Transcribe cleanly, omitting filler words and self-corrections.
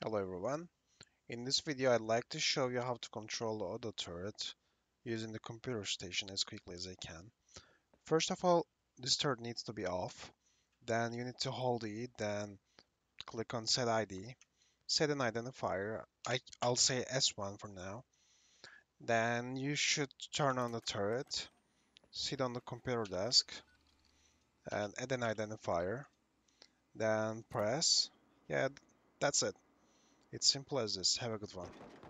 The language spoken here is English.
Hello everyone. In this video I'd like to show you how to control the auto turret using the computer station as quickly as I can. First of all, this turret needs to be off. Then you need to hold E, then click on set ID, set an identifier. I'll say S1 for now. Then you should turn on the turret, sit on the computer desk, and add an identifier. Then press. Yeah, that's it. It's simple as this. Have a good one.